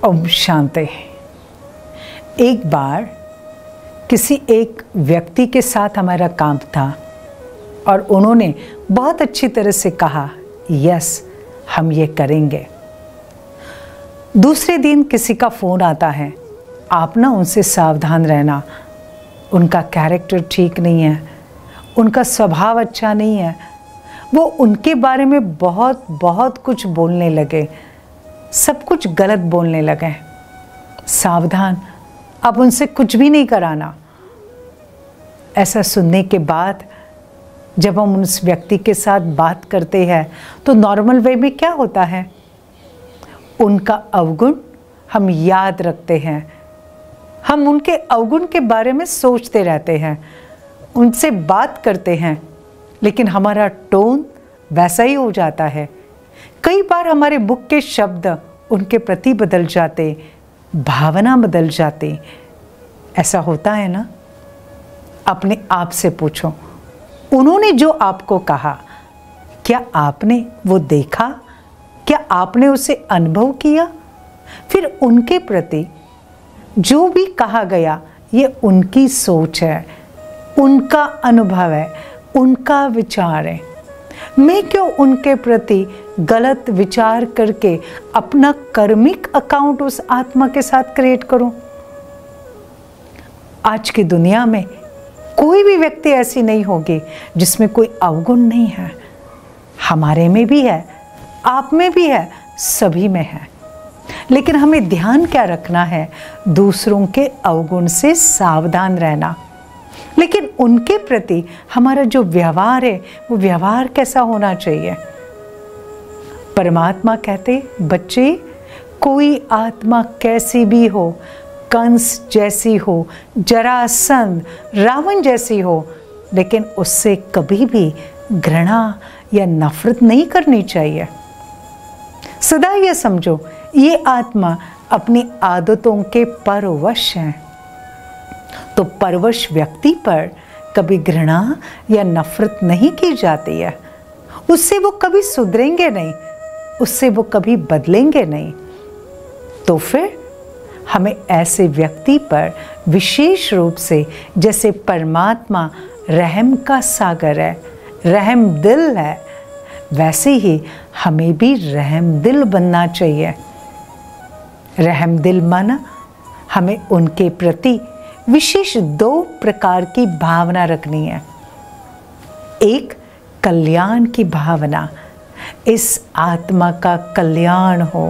ओम शांति। एक बार किसी एक व्यक्ति के साथ हमारा काम था और उन्होंने बहुत अच्छी तरह से कहा, यस हम ये करेंगे। दूसरे दिन किसी का फ़ोन आता है, आप ना उनसे सावधान रहना, उनका कैरेक्टर ठीक नहीं है, उनका स्वभाव अच्छा नहीं है, वो उनके बारे में बहुत कुछ बोलने लगे, सब कुछ गलत बोलने लगे। सावधान, अब उनसे कुछ भी नहीं कराना। ऐसा सुनने के बाद जब हम उस व्यक्ति के साथ बात करते हैं तो नॉर्मल वे में क्या होता है, उनका अवगुण हम याद रखते हैं, हम उनके अवगुण के बारे में सोचते रहते हैं, उनसे बात करते हैं, लेकिन हमारा टोन वैसा ही हो जाता है। कई बार हमारे मुख के शब्द उनके प्रति बदल जाते, भावना बदल जाती। ऐसा होता है ना? अपने आप से पूछो, उन्होंने जो आपको कहा, क्या आपने वो देखा? क्या आपने उसे अनुभव किया? फिर उनके प्रति जो भी कहा गया, ये उनकी सोच है, उनका अनुभव है, उनका विचार है। मैं क्यों उनके प्रति गलत विचार करके अपना कर्मिक अकाउंट उस आत्मा के साथ क्रिएट करूं? आज की दुनिया में कोई भी व्यक्ति ऐसी नहीं होगी जिसमें कोई अवगुण नहीं है। हमारे में भी है, आप में भी है, सभी में है। लेकिन हमें ध्यान क्या रखना है? दूसरों के अवगुण से सावधान रहना। लेकिन उनके प्रति हमारा जो व्यवहार है, वो व्यवहार कैसा होना चाहिए? परमात्मा कहते, बच्चे, कोई आत्मा कैसी भी हो, कंस जैसी हो, जरासंध, रावण जैसी हो, लेकिन उससे कभी भी घृणा या नफरत नहीं करनी चाहिए। सदा ये समझो, ये आत्मा अपनी आदतों के परवश है। तो परवश व्यक्ति पर कभी घृणा या नफरत नहीं की जाती है। उससे वो कभी सुधरेंगे नहीं, उससे वो कभी बदलेंगे नहीं। तो फिर हमें ऐसे व्यक्ति पर विशेष रूप से, जैसे परमात्मा रहम का सागर है, रहम दिल है, वैसे ही हमें भी रहम दिल बनना चाहिए। रहम दिल माना हमें उनके प्रति विशेष दो प्रकार की भावना रखनी है। एक, कल्याण की भावना, इस आत्मा का कल्याण हो,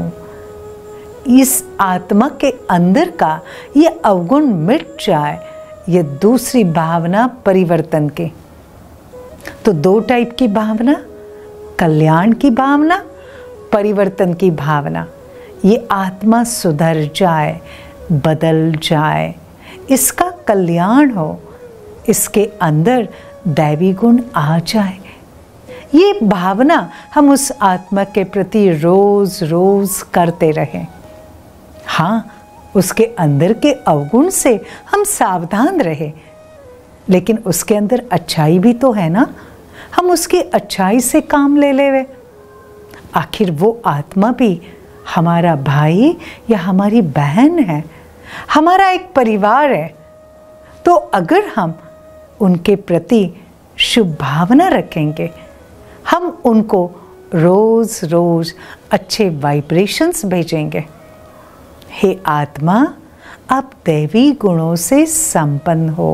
इस आत्मा के अंदर का ये अवगुण मिट जाए। ये दूसरी भावना परिवर्तन की। तो दो टाइप की भावना, कल्याण की भावना, परिवर्तन की भावना। ये आत्मा सुधर जाए, बदल जाए, इसका कल्याण हो, इसके अंदर दैवी गुण आ जाए। ये भावना हम उस आत्मा के प्रति रोज रोज करते रहें। हाँ, उसके अंदर के अवगुण से हम सावधान रहें, लेकिन उसके अंदर अच्छाई भी तो है ना, हम उसकी अच्छाई से काम ले लेवे। आखिर वो आत्मा भी हमारा भाई या हमारी बहन है, हमारा एक परिवार है। तो अगर हम उनके प्रति शुभ भावना रखेंगे, हम उनको रोज रोज अच्छे वाइब्रेशंस भेजेंगे। हे आत्मा, आप दैवी गुणों से संपन्न हो,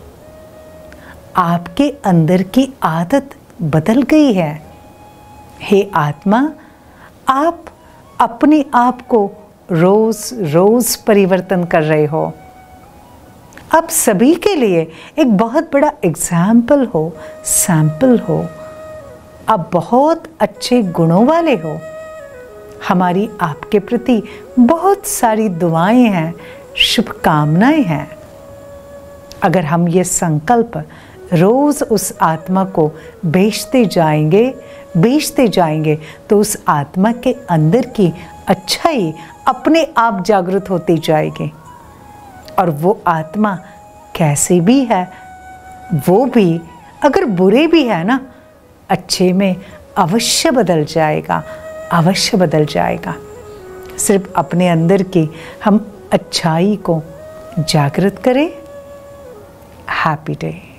आपके अंदर की आदत बदल गई है। हे आत्मा, आप अपने आप को रोज रोज परिवर्तन कर रहे हो। आप सभी के लिए एक बहुत बड़ा एग्जाम्पल हो, सैंपल हो। आप बहुत अच्छे गुणों वाले हो। हमारी आपके प्रति बहुत सारी दुआएं हैं, शुभकामनाएं हैं। अगर हम ये संकल्प रोज उस आत्मा को बेचते जाएंगे तो उस आत्मा के अंदर की अच्छाई अपने आप जागृत होती जाएगी। और वो आत्मा कैसी भी है, वो भी अगर बुरे भी है ना, अच्छे में अवश्य बदल जाएगा, अवश्य बदल जाएगा। सिर्फ अपने अंदर की हम अच्छाई को जागृत करें। Happy day.